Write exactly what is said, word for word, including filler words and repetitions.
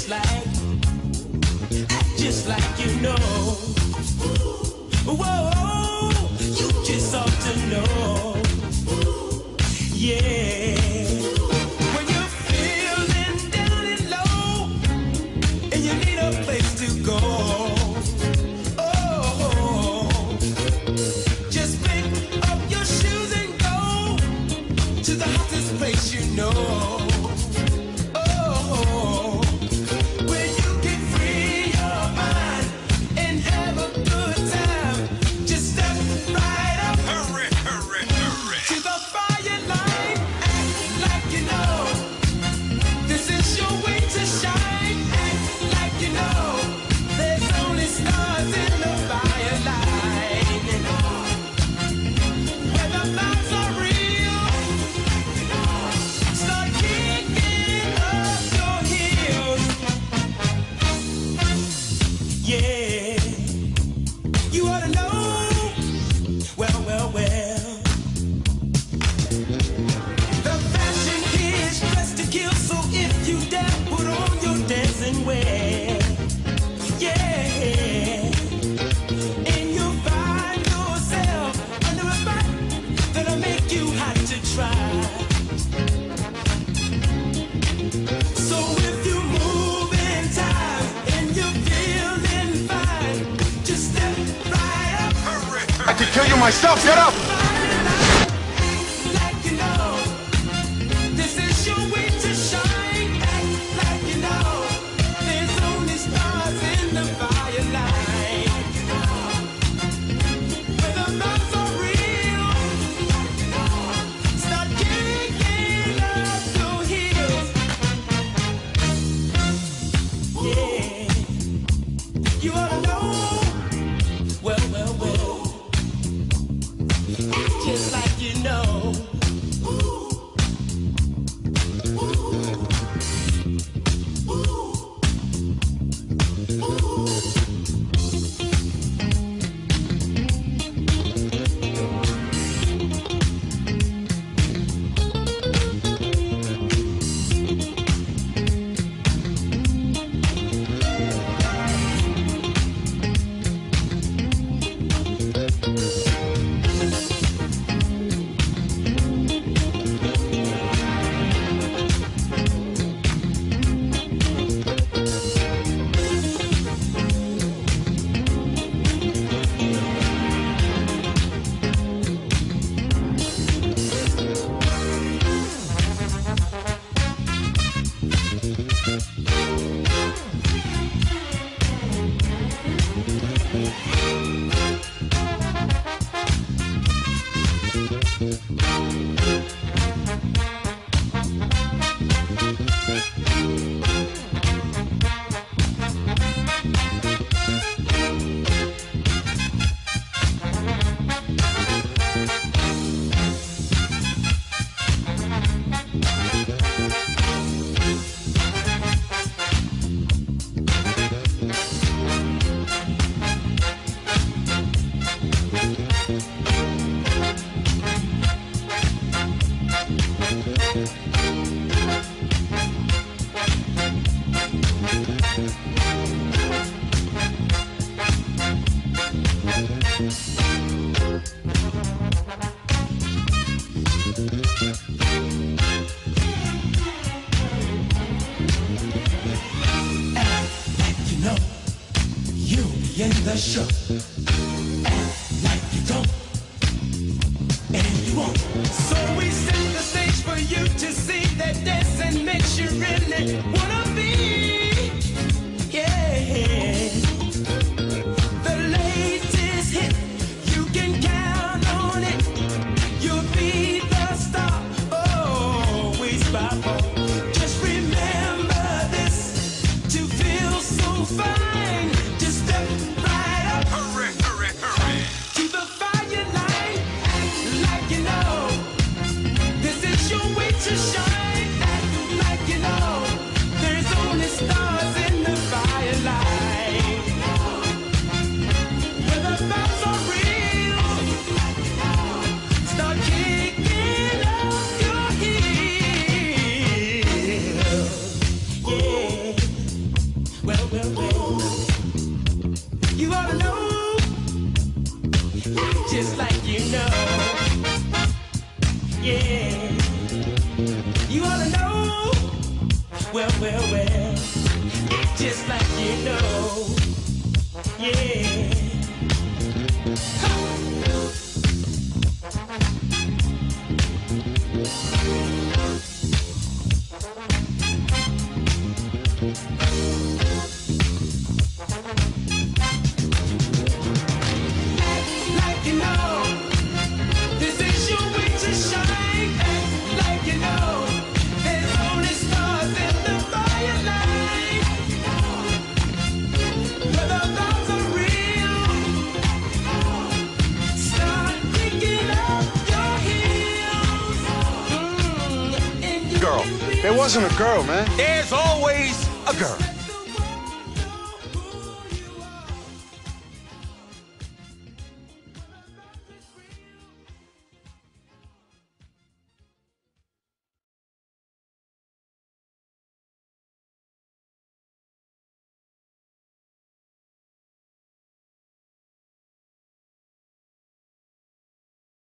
like, act just like you know. Whoa, you just ought to know. Yeah. When you're feeling down and low and you need a place to go, oh, just pick up your shoes and go to the hottest place you know. Kill you myself, get up! Like you know, this is your way to shine. Act like you know, there's only stars in the firelight. Where the thoughts are real, start kicking up your heels. Yeah, you ought to know. Well, well, well. Just like you know. In the show, act like you don't, and you won't. So we set the stage for you to see that dancing makes you really wanna be, yeah. The latest hit, you can count on it. You'll be the star, always by phone. Just remember this, to feel so fine, just step right up. Hurry, hurry, hurry. To the firelight, act like you know. This is your way to shine. Act like you know. There Well, well, well, just like you know, yeah. Like you know, this is your way to shine. Like you know, there's only stars in the firelight. Whether those are real, start picking up your heels. Mm, and you Girl. can There wasn't a girl, man. There's always a girl.